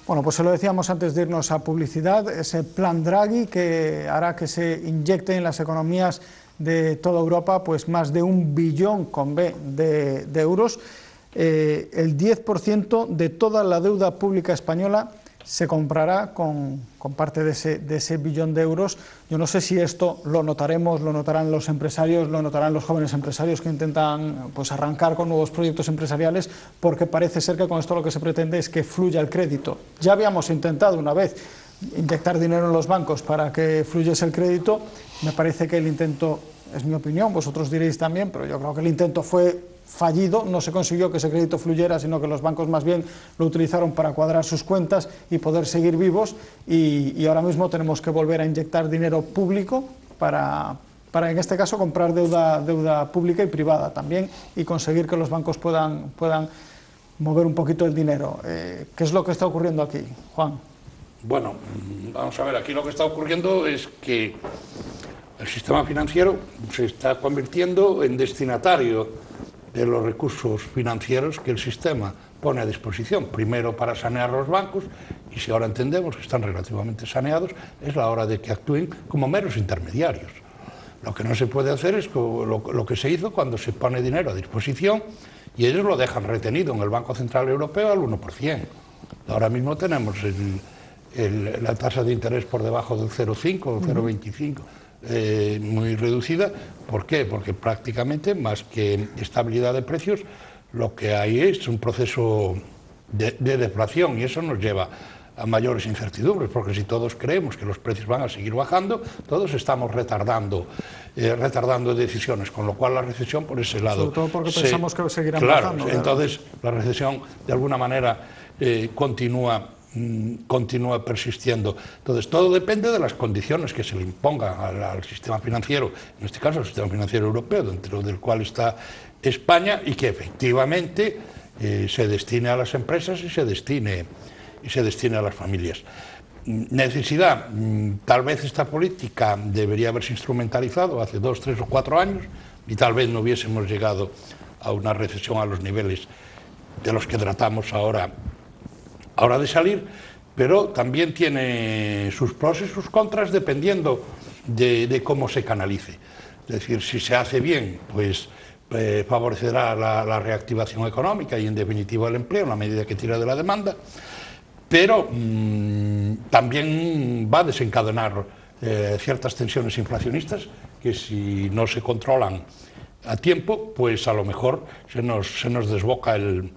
Bueno, pues se lo decíamos antes de irnos a publicidad, ese plan Draghi que hará que se inyecte en las economías de toda Europa pues más de 1 billón de euros. El 10% de toda la deuda pública española se comprará con parte de ese billón de euros. Yo no sé si esto lo notaremos, lo notarán los empresarios, lo notarán los jóvenes empresarios que intentan pues arrancar con nuevos proyectos empresariales, porque parece ser que con esto lo que se pretende es que fluya el crédito. Ya habíamos intentado una vez inyectar dinero en los bancos para que fluyese el crédito. Me parece que el intento, es mi opinión, vosotros diréis también, pero yo creo que el intento fue fallido, no se consiguió que ese crédito fluyera, sino que los bancos más bien lo utilizaron para cuadrar sus cuentas y poder seguir vivos, y ahora mismo tenemos que volver a inyectar dinero público para en este caso comprar deuda pública y privada también, y conseguir que los bancos puedan mover un poquito el dinero. ¿Qué es lo que está ocurriendo aquí, Juan? Bueno, vamos a ver, aquí lo que está ocurriendo es que el sistema financiero se está convirtiendo en destinatario de los recursos financieros que el sistema pone a disposición, primero para sanear los bancos, y si ahora entendemos que están relativamente saneados, es la hora de que actúen como meros intermediarios. Lo que no se puede hacer es lo que se hizo cuando se pone dinero a disposición y ellos lo dejan retenido en el Banco Central Europeo al 1%. Ahora mismo tenemos la tasa de interés por debajo del 0,5 o 0,25%. Muy reducida. ¿Por qué? Porque prácticamente, más que estabilidad de precios, lo que hay es un proceso de deflación, y eso nos lleva a mayores incertidumbres, porque si todos creemos que los precios van a seguir bajando, todos estamos retardando decisiones, con lo cual la recesión por ese lado... Sobre todo porque pensamos que seguirán bajando. Claro, entonces la recesión de alguna manera continúa persistiendo. Entonces, todo depende de las condiciones que se le impongan al sistema financiero, en este caso al sistema financiero europeo, dentro del cual está España, y que efectivamente se destine a las empresas y se destine a las familias. Necesidad, tal vez esta política debería haberse instrumentalizado hace 2, 3 o 4 años, y tal vez no hubiésemos llegado a una recesión a los niveles de los que tratamos ahora de salir, pero también tiene sus pros y sus contras dependiendo de cómo se canalice. Es decir, si se hace bien, pues favorecerá la reactivación económica y en definitiva el empleo en la medida que tira de la demanda, pero también va a desencadenar ciertas tensiones inflacionistas que, si no se controlan a tiempo, pues a lo mejor se nos desboca el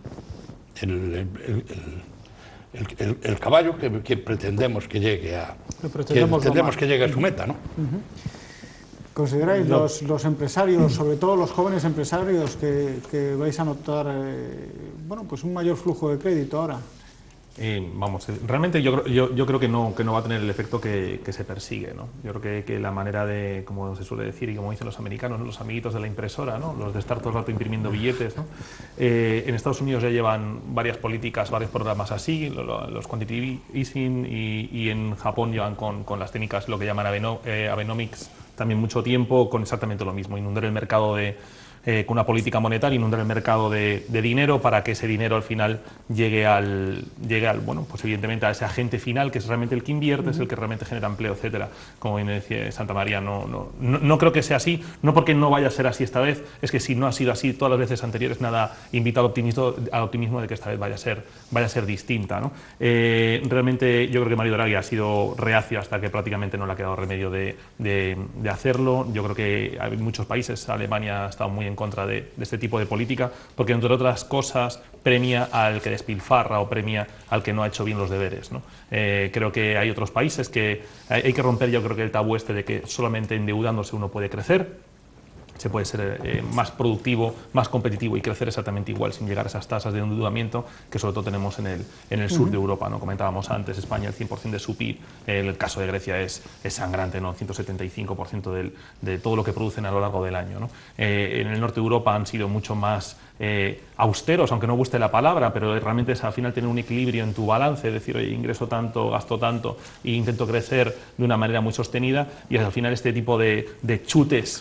caballo que pretendemos que llegue a su meta, ¿no? ¿Consideráis los empresarios, sobre todo los jóvenes empresarios, que vais a notar bueno, pues un mayor flujo de crédito ahora? Realmente yo creo que no va a tener el efecto que se persigue, ¿no? Yo creo que la manera de, como se suele decir y como dicen los americanos, ¿no?, los amiguitos de la impresora, ¿no?, los de estar todo el rato imprimiendo billetes, ¿no? En Estados Unidos ya llevan varias políticas, varios programas así, los quantitative easing, y en Japón llevan con las técnicas, lo que llaman Abenomics, también mucho tiempo, con exactamente lo mismo, inundar el mercado con una política monetaria, inundar el mercado de dinero para que ese dinero al final llegue al bueno, pues evidentemente a ese agente final, que es realmente el que invierte, es el que realmente genera empleo, etcétera. Como bien decía Santa María, no creo que sea así, no porque no vaya a ser así esta vez, es que si no ha sido así todas las veces anteriores, nada invita al optimismo de que esta vez vaya a ser distinta, ¿no? Realmente yo creo que Mario Draghi ha sido reacio hasta que prácticamente no le ha quedado remedio de hacerlo. Yo creo que hay muchos países, Alemania ha estado muy en contra de este tipo de política, porque entre otras cosas premia al que despilfarra o premia al que no ha hecho bien los deberes, ¿no? Creo que hay otros países que hay que romper, yo creo que el tabú de que solamente endeudándose uno puede crecer. Se puede ser más productivo, más competitivo y crecer exactamente igual sin llegar a esas tasas de endeudamiento que sobre todo tenemos en el sur de Europa, ¿no? Comentábamos antes, España el 100% de su PIB, el caso de Grecia es sangrante, ¿no? 175% de todo lo que producen a lo largo del año, ¿no? En el norte de Europa han sido mucho más austeros, aunque no guste la palabra, pero realmente es al final tener un equilibrio en tu balance, es decir, oye, ingreso tanto, gasto tanto e intento crecer de una manera muy sostenida, y al final este tipo de chutes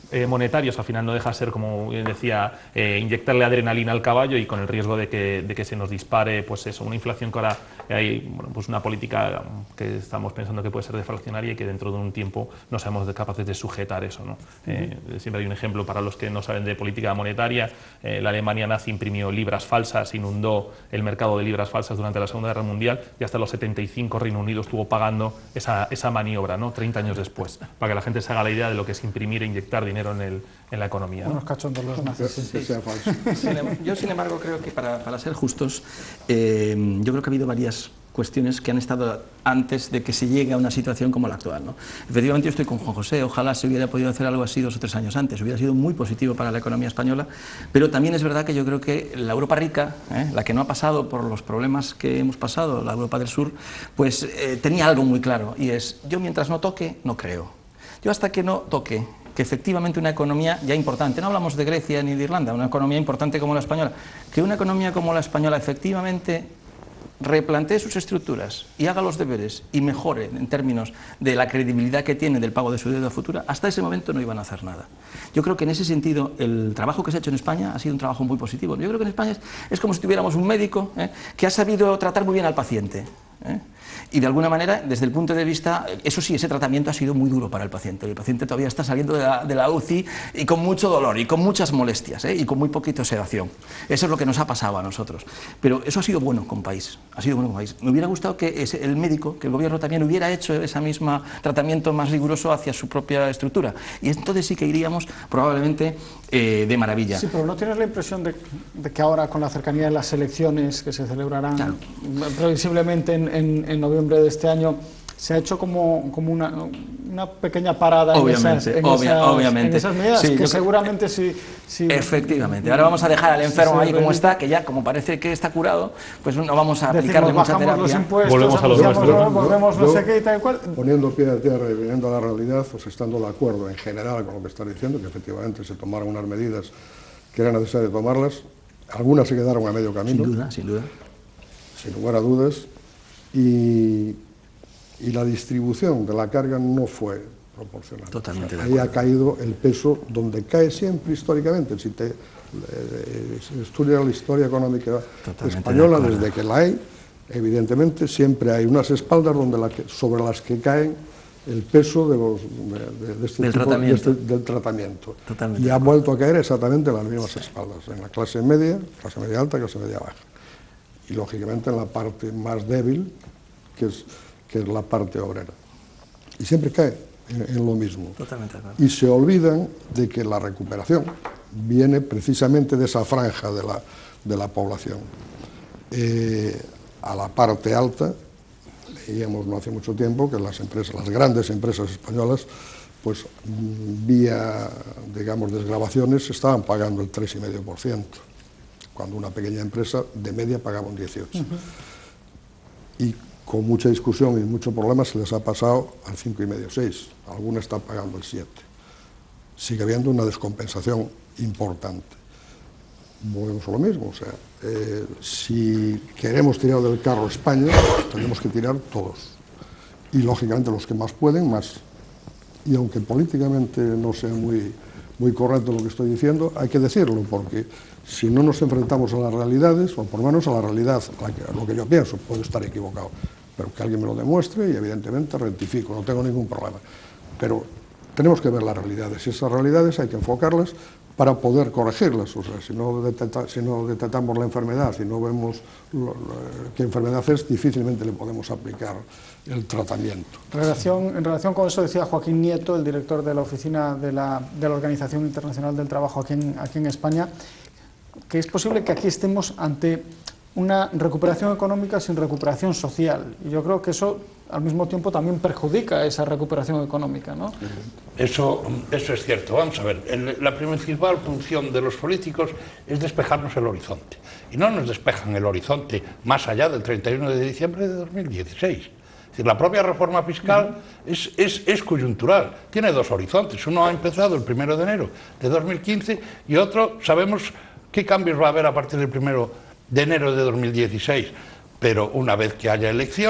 monetarios al final no deja de ser, como bien decía, inyectarle adrenalina al caballo y con el riesgo de que se nos dispare pues eso, una inflación que ahora hay, bueno, pues una política que estamos pensando que puede ser deflacionaria y que dentro de un tiempo no seamos capaces de sujetar eso, ¿no? Siempre hay un ejemplo para los que no saben de política monetaria. La Alemania nazi imprimió libras falsas, inundó el mercado de libras falsas durante la Segunda Guerra Mundial y hasta los 75 Reino Unido estuvo pagando esa maniobra, ¿no? 30 años después, para que la gente se haga la idea de lo que es imprimir e inyectar dinero en la economía, ¿no? Unos cachondos los nazis. Que sea falso. Yo, sin embargo, creo que para ser justos, yo creo que ha habido varias cuestiones que han estado antes de que se llegue a una situación como la actual, ¿no? Efectivamente, yo estoy con Juan José, ojalá se hubiera podido hacer algo así 2 o 3 años antes, hubiera sido muy positivo para la economía española, pero también es verdad que yo creo que la Europa rica, la que no ha pasado por los problemas que hemos pasado, la Europa del Sur, pues tenía algo muy claro, y es, yo mientras no toque, no creo. Yo hasta que no toque que efectivamente una economía ya importante, no hablamos de Grecia ni de Irlanda, una economía importante como la española, que una economía como la española efectivamente replantee sus estructuras y haga los deberes y mejore en términos de la credibilidad que tiene del pago de su deuda futura, hasta ese momento no iban a hacer nada. Yo creo que en ese sentido el trabajo que se ha hecho en España ha sido un trabajo muy positivo. Yo creo que en España es como si tuviéramos un médico que ha sabido tratar muy bien al paciente. Y de alguna manera, desde el punto de vista, eso sí, ese tratamiento ha sido muy duro para el paciente. El paciente todavía está saliendo de la UCI y con mucho dolor y con muchas molestias y con muy poquita sedación. Eso es lo que nos ha pasado a nosotros. Pero eso ha sido bueno con país. Ha sido bueno con país. Me hubiera gustado que el médico, que el gobierno también hubiera hecho ese mismo tratamiento más riguroso hacia su propia estructura. Y entonces sí que iríamos probablemente de maravilla. Sí, pero ¿no tienes la impresión de que ahora, con la cercanía de las elecciones que se celebrarán previsiblemente en noviembre de este año, se ha hecho como una pequeña parada en esas medidas, sí, que seguramente sí. Efectivamente. Ahora vamos a dejar al enfermo ahí como está, que ya como parece que está curado, pues no vamos a aplicarle mucha terapia. Los impuestos, volvemos a los nuestros, volvemos no sé qué y tal cual. Poniendo pie a tierra y viniendo a la realidad, pues estando de acuerdo en general con lo que estás diciendo, que efectivamente se tomaron unas medidas que era necesario tomarlas, algunas se quedaron a medio camino. Sin duda, sin duda. Sin lugar a dudas. Y la distribución de la carga no fue proporcional. Totalmente. O sea, ahí ha caído el peso donde cae siempre históricamente. Si te estudias la historia económica española, desde que la hay, evidentemente siempre hay unas espaldas sobre las que caen el peso del tratamiento. Y ha vuelto a caer exactamente en las mismas espaldas, en la clase media alta, clase media baja. Y lógicamente en la parte más débil, que es la parte obrera. Y siempre cae en lo mismo. Totalmente de acuerdo. Y se olvidan de que la recuperación viene precisamente de esa franja de la población. A la parte alta, leíamos no hace mucho tiempo que las grandes empresas españolas, pues vía, digamos, desgravaciones, estaban pagando el 3,5%, cuando una pequeña empresa de media pagaba un 18%. Y con mucha discusión y mucho problema se les ha pasado al 5,5, 6. Alguna está pagando el 7. Sigue habiendo una descompensación importante. Volvemos a lo mismo, o sea, si queremos tirar del carro España, tenemos que tirar todos. Y lógicamente los que más pueden, más. Y aunque políticamente no sea muy correcto lo que estoy diciendo, hay que decirlo, porque si no nos enfrentamos a las realidades, o por lo menos a la realidad, lo que yo pienso, puedo estar equivocado, pero que alguien me lo demuestre y evidentemente rectifico, no tengo ningún problema. Pero tenemos que ver las realidades y esas realidades hay que enfocarlas para poder corregirlas. O sea, si no detectamos la enfermedad, si no vemos qué enfermedad es, difícilmente le podemos aplicar el tratamiento. En relación con eso decía Joaquín Nieto, el director de la oficina de la Organización Internacional del Trabajo aquí en España, que es posible que aquí estemos ante una recuperación económica sin recuperación social. Y yo creo que eso, al mismo tiempo, también perjudica esa recuperación económica, ¿no? Eso es cierto. Vamos a ver, la principal función de los políticos es despejarnos el horizonte. Y no nos despejan el horizonte más allá del 31 de diciembre de 2016. Es decir, la propia reforma fiscal es coyuntural. Tiene dos horizontes. Uno ha empezado el 1 de enero de 2015 y otro, sabemos qué cambios va a haber a partir del 1 de enero de 2016, pero una vez que haya elecciones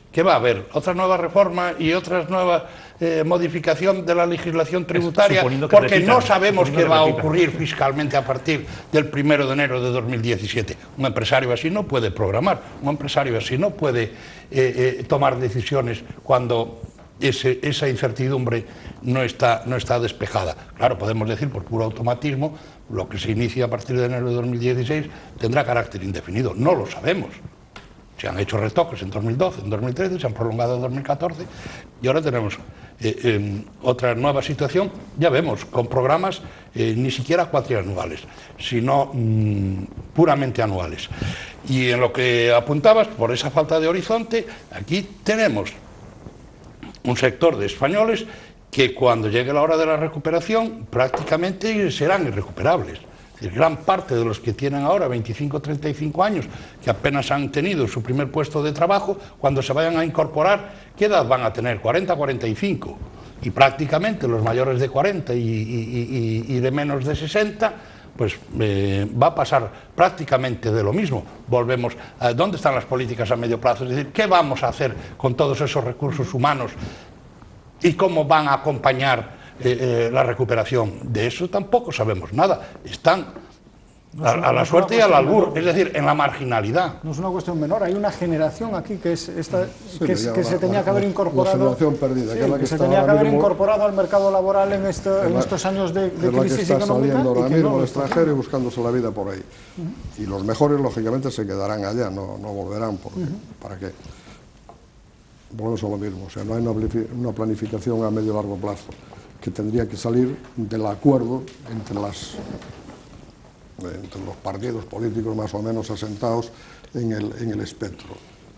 ¿Qué va a haber? ¿Otra nueva reforma y otra nueva modificación de la legislación tributaria? Porque no sabemos qué va a ocurrir fiscalmente a partir del 1 de enero de 2017. Un empresario así no puede programar, un empresario así no puede tomar decisiones cuando esa incertidumbre no está despejada. Claro, podemos decir por puro automatismo, lo que se inicia a partir de enero de 2016 tendrá carácter indefinido. No lo sabemos. Se han hecho retoques en 2012, en 2013, se han prolongado en 2014 y ahora tenemos otra nueva situación, ya vemos, con programas ni siquiera cuatrianuales, sino puramente anuales. Y en lo que apuntabas, por esa falta de horizonte, aquí tenemos un sector de españoles que cuando llegue la hora de la recuperación prácticamente serán irrecuperables. Gran parte de los que tienen ahora 25 o 35 años, que apenas han tenido su primer puesto de trabajo, cuando se vayan a incorporar, ¿qué edad van a tener? 40, 45. Y prácticamente los mayores de 40 y de menos de 60, pues va a pasar prácticamente de lo mismo. Volvemos a ¿dónde están las políticas a medio plazo? Es decir, ¿qué vamos a hacer con todos esos recursos humanos y cómo van a acompañar la recuperación? De eso tampoco sabemos nada. Están a la suerte y al albur, es decir, en la marginalidad. No es una cuestión menor, hay una generación aquí que es esta que se tenía que haber incorporado. La generación perdida, sí, que es la que se tenía que haber incorporado al mercado laboral en estos años de crisis está económica. Saliendo ahora mismo no, al extranjero y buscándose la vida por ahí. Y los mejores, lógicamente, se quedarán allá, no volverán. ¿Para qué? Volvemos a lo mismo, o sea, no hay una planificación a medio y largo plazo, que tendría que salir del acuerdo entre los partidos políticos más o menos asentados en el espectro.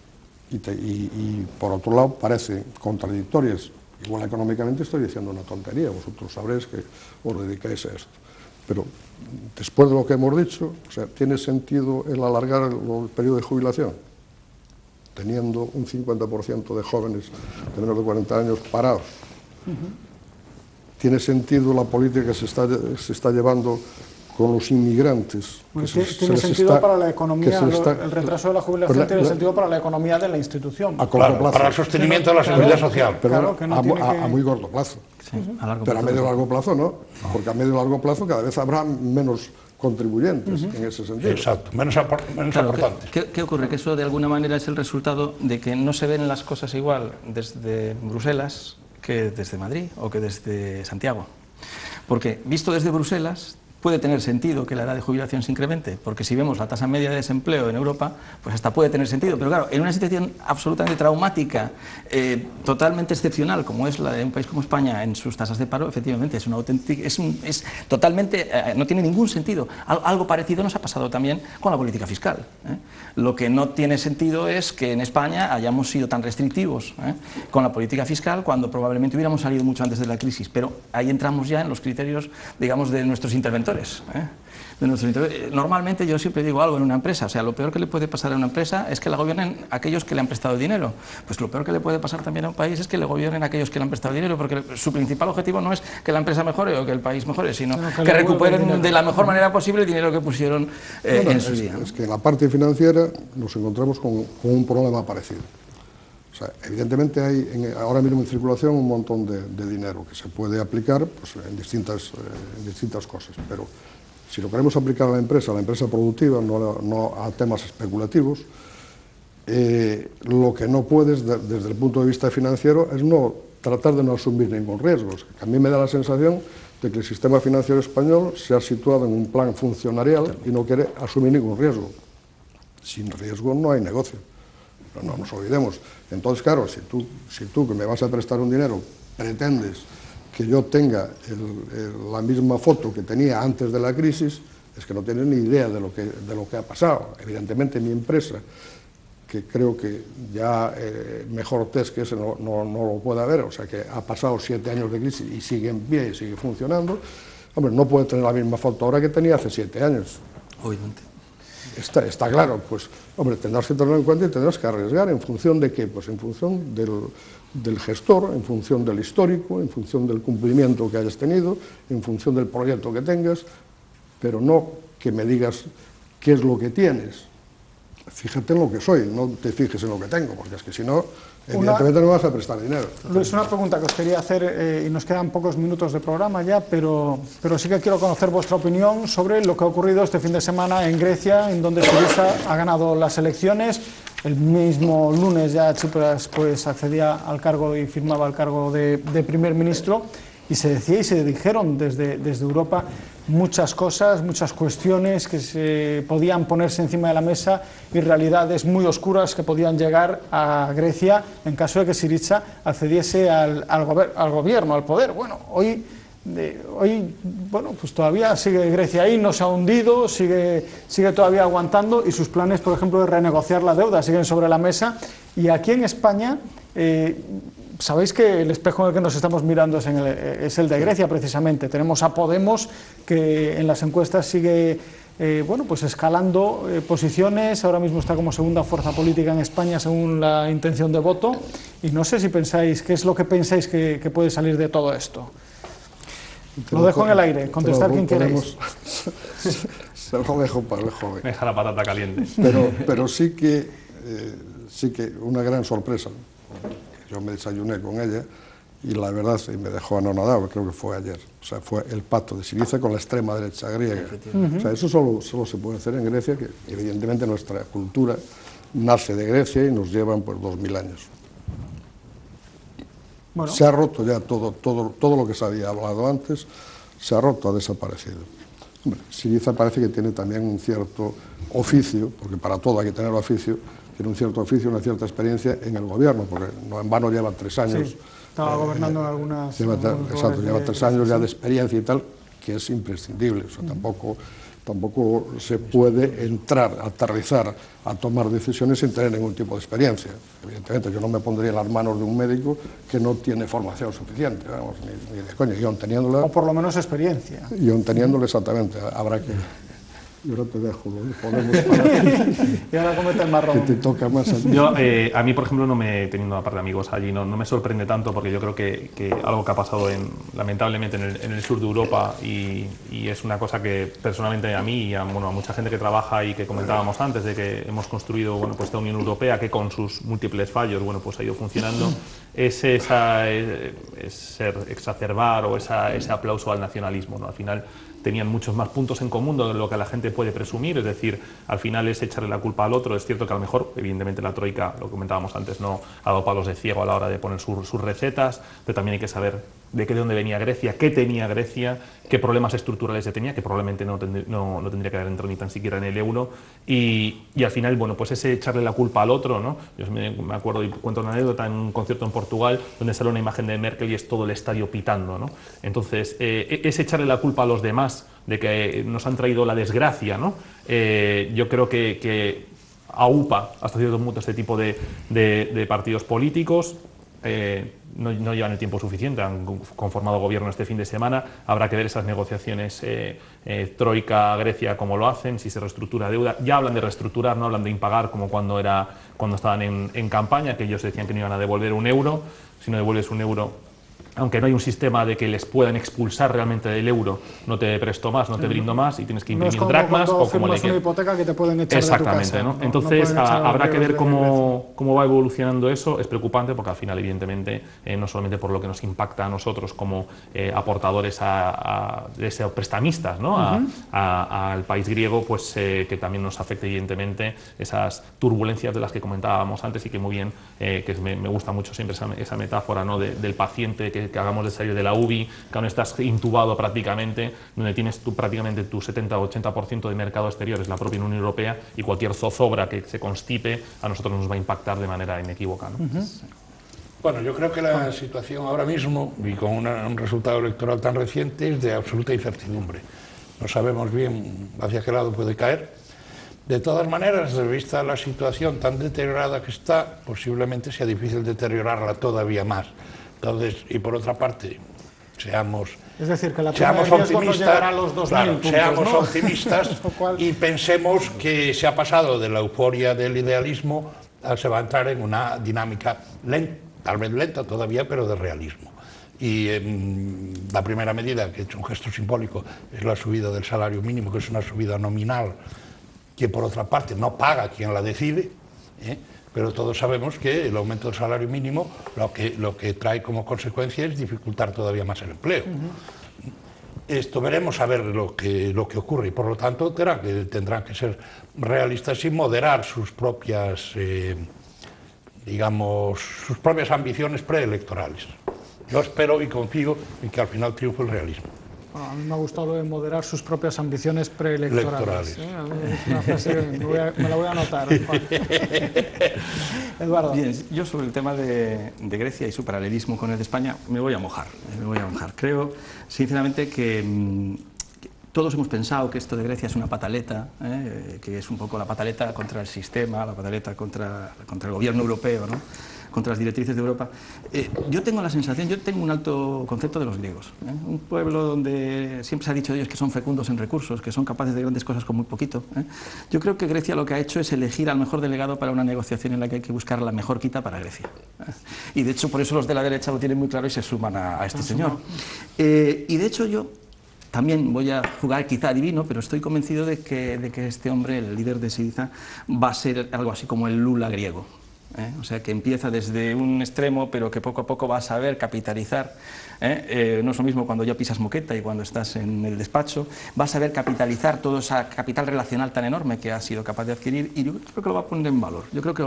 Y por otro lado parece contradictorias. Igual económicamente estoy diciendo una tontería, vosotros sabréis que os dedicáis a esto. Pero después de lo que hemos dicho, o sea, ¿tiene sentido el alargar el periodo de jubilación? Teniendo un 50% de jóvenes de menos de 40 años parados. ¿Tiene sentido la política que se está llevando con los inmigrantes? Tiene sentido para la economía, el retraso de la jubilación tiene sentido para la economía de la institución. A corto plazo. Para el sostenimiento de la seguridad social. Pero claro, a muy corto plazo. Sí, a largo pero plazo. a medio y largo plazo no, porque a medio y largo plazo cada vez habrá menos contribuyentes en ese sentido. Exacto, menos Claro, importantes. ¿qué ocurre? Que eso de alguna manera es el resultado de que no se ven las cosas igual desde Bruselas que desde Madrid o que desde Santiago. Porque visto desde Bruselas puede tener sentido que la edad de jubilación se incremente, porque si vemos la tasa media de desempleo en Europa, pues hasta puede tener sentido. Pero claro, en una situación absolutamente traumática, totalmente excepcional, como es la de un país como España en sus tasas de paro, efectivamente es una auténtica, es totalmente, no tiene ningún sentido. Algo parecido nos ha pasado también con la política fiscal. Lo que no tiene sentido es que en España hayamos sido tan restrictivos con la política fiscal cuando probablemente hubiéramos salido mucho antes de la crisis. Pero ahí entramos ya en los criterios, digamos, de nuestros interventores. Normalmente yo siempre digo algo en una empresa, o sea, lo peor que le puede pasar a una empresa es que la gobiernen aquellos que le han prestado dinero. Pues lo peor que le puede pasar también a un país es que le gobiernen aquellos que le han prestado dinero, porque su principal objetivo no es que la empresa mejore o que el país mejore, sino que recuperen de la mejor manera posible el dinero que pusieron en su día. Es que en la parte financiera nos encontramos con un problema parecido. O sea, evidentemente hay ahora mismo en circulación un montón de dinero que se puede aplicar pues, en distintas cosas, pero si lo queremos aplicar a la empresa productiva, no a temas especulativos, lo que no puedes desde el punto de vista financiero es tratar de no asumir ningún riesgo. A mí me da la sensación de que el sistema financiero español se ha situado en un plan funcionarial y no quiere asumir ningún riesgo. Sin riesgo no hay negocio. No nos olvidemos. Entonces, claro, si tú que me vas a prestar un dinero pretendes que yo tenga la misma foto que tenía antes de la crisis, es que no tienes ni idea de lo que ha pasado. Evidentemente mi empresa, que creo que ya mejor test que ese no lo puede haber, o sea que ha pasado 7 años de crisis y sigue en pie y sigue funcionando, hombre, no puede tener la misma foto ahora que tenía hace 7 años. Obviamente. Está claro, pues, hombre, tendrás que tenerlo en cuenta y tendrás que arriesgar. ¿En función de qué? Pues en función del gestor, en función del histórico, en función del cumplimiento que hayas tenido, en función del proyecto que tengas, pero no que me digas qué es lo que tienes. fíjate en lo que soy, no te fijes en lo que tengo, porque es que si no, evidentemente no vas a prestar dinero. Luis, una pregunta que os quería hacer, y nos quedan pocos minutos de programa ya, pero sí que quiero conocer vuestra opinión sobre lo que ha ocurrido este fin de semana en Grecia, en donde Syriza ha ganado las elecciones. El mismo lunes ya Tsipras pues accedía al cargo y firmaba el cargo de primer ministro, y se decía y se dijeron desde Europa muchas cosas, muchas cuestiones que se podían ponerse encima de la mesa y realidades muy oscuras que podían llegar a Grecia en caso de que Syriza accediese al gobierno, al poder. Bueno, hoy bueno, pues todavía sigue Grecia ahí, no se ha hundido, sigue todavía aguantando, y sus planes, por ejemplo, de renegociar la deuda siguen sobre la mesa. Y aquí en España, sabéis que el espejo en el que nos estamos mirando es el de Grecia, precisamente. Tenemos a Podemos, que en las encuestas sigue bueno, pues escalando posiciones. Ahora mismo está como segunda fuerza política en España según la intención de voto. Y no sé si pensáis, ¿qué es lo que pensáis que puede salir de todo esto? Lo dejo en el aire, contestar quien queráis. Se lo dejo para el joven. Deja la patata caliente. Pero sí que una gran sorpresa. Yo me desayuné con ella y la verdad me dejó anonadado, creo que fue ayer. O sea, fue el pacto de Syriza con la extrema derecha griega. O sea, eso solo se puede hacer en Grecia, que evidentemente nuestra cultura nace de Grecia y nos llevan pues 2000 años. Bueno. Se ha roto ya todo lo que se había hablado antes, se ha roto, ha desaparecido. Hombre, Syriza parece que tiene también un cierto oficio, porque para todo hay que tener oficio, tiene un cierto oficio, una cierta experiencia en el gobierno, porque no en vano lleva 3 años. Sí, estaba gobernando en algunas... Lleva 3 años ya de experiencia y tal, que es imprescindible. O sea, tampoco se puede entrar, aterrizar, a tomar decisiones sin tener ningún tipo de experiencia. Evidentemente, yo no me pondría en las manos de un médico que no tiene formación suficiente, vamos, ni de coño. Yo teniéndola... O por lo menos experiencia. Yo teniéndola, exactamente, habrá que... Y ahora te dejo, podemos parar. Y ahora comete el marrón. Que te toca más a ti. Yo, a mí, por ejemplo, teniendo aparte de amigos allí, no me sorprende tanto, porque yo creo que algo que ha pasado lamentablemente en el sur de Europa, y es una cosa que personalmente a mí y a mucha gente que trabaja y que comentábamos antes, de que hemos construido pues esta Unión Europea que con sus múltiples fallos pues ha ido funcionando, es exacerbar o ese aplauso al nacionalismo, ¿no? Al final tenían muchos más puntos en común de lo que la gente puede presumir, es decir, al final es echarle la culpa al otro. Es cierto que a lo mejor, evidentemente, la Troika, lo que comentábamos antes, no ha dado palos de ciego a la hora de poner sus recetas, pero también hay que saber de dónde venía Grecia, qué tenía Grecia, qué problemas estructurales tenía, que probablemente no tendría que haber entrado ni tan siquiera en el euro, y al final, bueno, pues ese echarle la culpa al otro, ¿no? Yo me acuerdo y cuento una anécdota en un concierto en Portugal, donde sale una imagen de Merkel y es todo el estadio pitando, ¿no? Entonces, ese echarle la culpa a los demás de que nos han traído la desgracia, ¿no? Yo creo que aupa hasta cierto punto este tipo de partidos políticos. No llevan el tiempo suficiente, han conformado gobierno este fin de semana, habrá que ver esas negociaciones Troika, Grecia, cómo lo hacen, si se reestructura deuda. Ya hablan de reestructurar, no hablan de impagar como cuando estaban en campaña, que ellos decían que no iban a devolver un euro. Si no devuelves un euro, aunque no hay un sistema de que les puedan expulsar realmente del euro, no te presto más, no te brindo más, y tienes que imprimir dracmas o como le quieras. Una hipoteca que te pueden echar exactamente, de tu casa, ¿no? Entonces habrá que ver cómo va evolucionando eso. Es preocupante porque al final, evidentemente, no solamente por lo que nos impacta a nosotros como aportadores de esos prestamistas, ¿no? Al país griego, pues que también nos afecta evidentemente esas turbulencias de las que comentábamos antes, y que muy bien, que me gusta mucho siempre esa metáfora, ¿no? Del paciente que hagamos de salir de la UBI, que aún estás intubado prácticamente, donde tienes prácticamente tu 70 o 80% de mercado exterior, es la propia Unión Europea, y cualquier zozobra que se constipe a nosotros nos va a impactar de manera inequívoca, ¿no? Bueno, yo creo que la situación ahora mismo, y con un resultado electoral tan reciente, es de absoluta incertidumbre. No sabemos bien hacia qué lado puede caer. De todas maneras, vista la situación tan deteriorada que está, posiblemente sea difícil deteriorarla todavía más. Entonces, y por otra parte, seamos optimistas, a los 2000 claro, puntos, seamos ¿no? optimistas y pensemos que se ha pasado de la euforia del idealismo se va a entrar en una dinámica lenta, tal vez lenta todavía, pero de realismo. Y la primera medida, que he hecho un gesto simbólico, es la subida del salario mínimo, que es una subida nominal que por otra parte no paga quien la decide, pero todos sabemos que el aumento del salario mínimo lo que trae como consecuencia es dificultar todavía más el empleo. Esto veremos a ver lo que ocurre y por lo tanto tendrán que ser realistas y moderar sus propias, sus propias ambiciones preelectorales. Yo espero y confío en que al final triunfe el realismo. A mí me ha gustado lo de moderar sus propias ambiciones preelectorales. Es una frase que me la voy a anotar. Eduardo. Bien, yo sobre el tema de Grecia y su paralelismo con el de España me voy a mojar. Creo, sinceramente, que todos hemos pensado que esto de Grecia es una pataleta, que es un poco la pataleta contra el sistema, la pataleta contra el gobierno europeo, ¿no? Contra las directrices de Europa. Yo tengo la sensación, yo tengo un alto concepto de los griegos, un pueblo donde siempre se ha dicho de ellos que son fecundos en recursos, que son capaces de grandes cosas con muy poquito. Yo creo que Grecia lo que ha hecho es elegir al mejor delegado para una negociación en la que hay que buscar la mejor quita para Grecia. Y de hecho por eso los de la derecha lo tienen muy claro y se suman a este señor. Y de hecho yo también voy a jugar quizá adivino, pero estoy convencido de que este hombre, el líder de Syriza, va a ser algo así como el Lula griego. O sea, que empieza desde un extremo, pero que poco a poco va a saber capitalizar. No es lo mismo cuando ya pisas moqueta y cuando estás en el despacho. Va a saber capitalizar toda esa capital relacional tan enorme que ha sido capaz de adquirir y yo creo que lo va a poner en valor.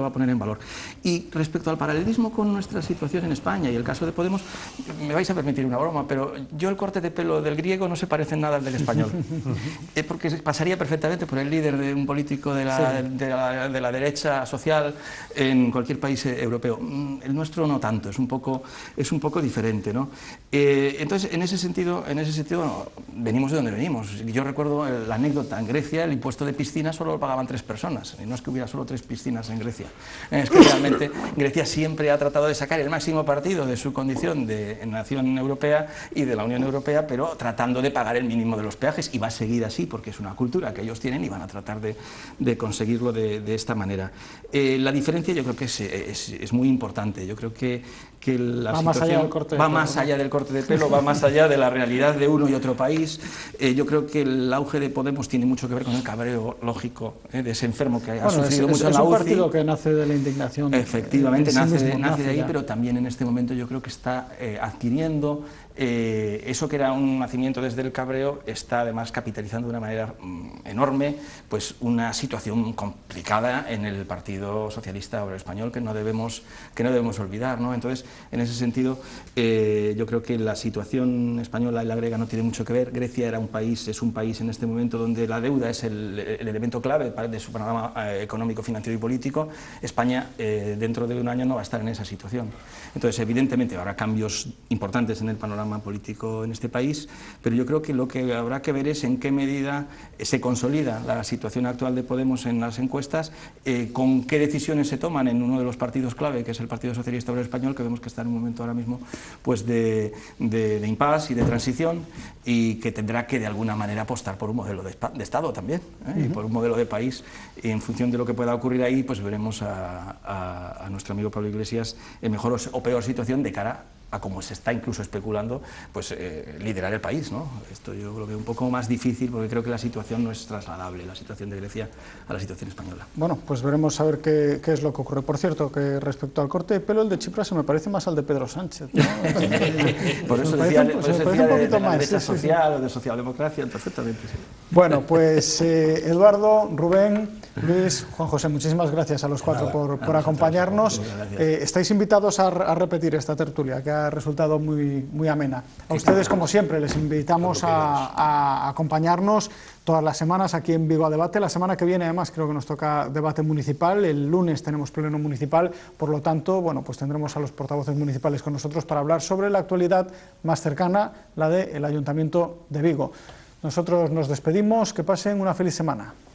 Y respecto al paralelismo con nuestra situación en España y el caso de Podemos, me vais a permitir una broma, pero yo el corte de pelo del griego no se parece en nada al del español. Porque pasaría perfectamente por el líder de un político de la derecha social en cualquier país europeo. El nuestro no tanto, es un poco diferente, ¿no? Entonces, en ese sentido bueno, venimos de donde venimos. Yo recuerdo la anécdota, en Grecia el impuesto de piscina solo lo pagaban 3 personas, y no es que hubiera solo 3 piscinas en Grecia, es que realmente Grecia siempre ha tratado de sacar el máximo partido de su condición de nación europea y de la Unión Europea, pero tratando de pagar el mínimo de los peajes, y va a seguir así porque es una cultura que ellos tienen y van a tratar de conseguirlo de esta manera. La diferencia yo creo que es muy importante. Yo creo que la situación va más allá del corte de pelo, va más allá de la realidad de uno y otro país. Yo creo que el auge de Podemos tiene mucho que ver con el cabreo lógico de ese enfermo que ha sufrido mucho en la UCI. Es un partido que nace de la indignación. Efectivamente, nace de ahí, pero también en este momento yo creo que está adquiriendo eso que era un nacimiento desde el cabreo, está además capitalizando de una manera enorme pues una situación complicada en el Partido Socialista Obrero Español que no debemos olvidar, ¿no? Entonces, en ese sentido, yo creo que la situación española y la griega no tiene mucho que ver. Grecia es un país en este momento donde la deuda es el elemento clave de su panorama económico, financiero y político. España, dentro de un año, no va a estar en esa situación. Entonces, evidentemente, habrá cambios importantes en el panorama político en este país, pero yo creo que lo que habrá que ver es en qué medida se consolida la situación actual de Podemos en las encuestas, con qué decisiones se toman en uno de los partidos clave, que es el Partido Socialista Obrero Español, que vemos que está en un momento ahora mismo pues de impasse y de transición, y que tendrá que de alguna manera apostar por un modelo de Estado también, y por un modelo de país, y en función de lo que pueda ocurrir ahí, pues veremos a nuestro amigo Pablo Iglesias en mejor o peor situación de cara a como se está incluso especulando, pues liderar el país, ¿no? Esto yo lo veo un poco más difícil porque creo que la situación no es trasladable, la situación de Grecia a la situación española. Bueno, pues veremos a ver qué es lo que ocurre. Por cierto, que respecto al corte de pelo, el de Tsipras se me parece más al de Pedro Sánchez, ¿no? Por eso decía de la derecha social o de socialdemocracia, perfectamente, sí. Bueno, pues Eduardo, Rubén, Luis, Juan José, muchísimas gracias a los cuatro por acompañarnos. Estáis invitados a repetir esta tertulia, que ha resultado muy amena. A ustedes, como siempre, les invitamos a acompañarnos todas las semanas aquí en Vigo a Debate. La semana que viene, además, creo que nos toca debate municipal. El lunes tenemos pleno municipal, por lo tanto, bueno, pues tendremos a los portavoces municipales con nosotros para hablar sobre la actualidad más cercana, la del Ayuntamiento de Vigo. Nosotros nos despedimos, que pasen una feliz semana.